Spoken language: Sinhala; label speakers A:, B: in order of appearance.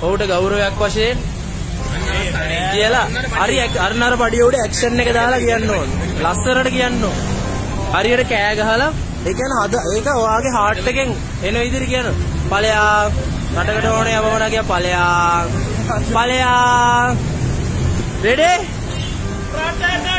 A: ඔහුට ගෞරවයක් වශයෙන් කියලා හරි අරනර පඩිය උඩ ඇක්ෂන් එක දාලා කියන්න ඕන. ලස්සනට කියන්න ඕන. හරියට කෑ ගහලා ඒ කියන්නේ ඒක ඔයාගේ හાર્ට් එකෙන් එන විදිහට කියන ඵලයා රටකට ඕනේ අපමණ කිය ඵලයා රෙඩි